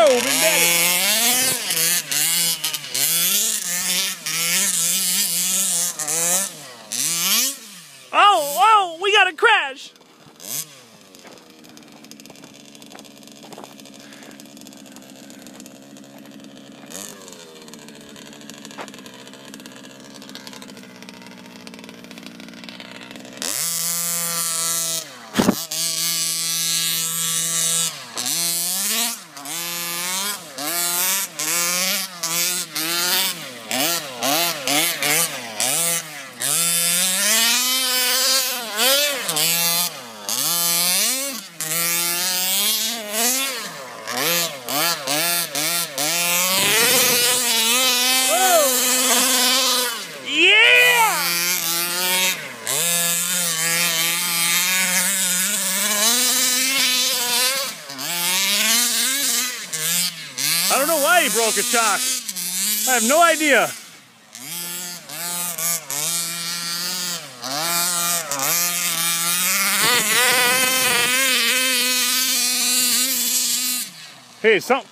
Boom, embedded. Oh, we got a crash. I don't know why he broke a chock. I have no idea. Hey, something.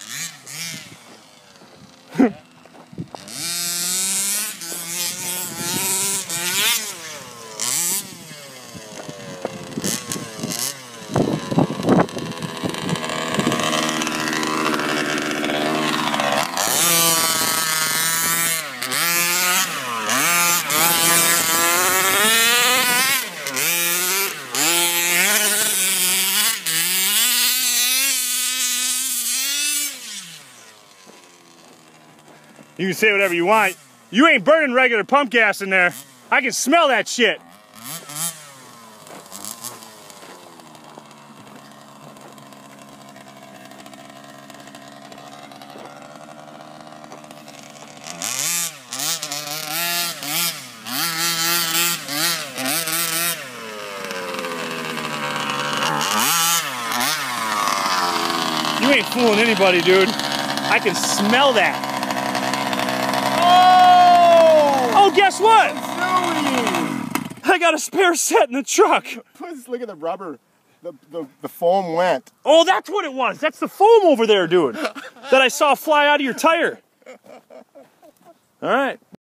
You can say whatever you want. You ain't burning regular pump gas in there. I can smell that shit. You ain't fooling anybody, dude. I can smell that. Oh, guess what? I got a spare set in the truck. Look at the rubber. The foam went. Oh, that's what it was. That's the foam over there, dude. That I saw fly out of your tire. All right.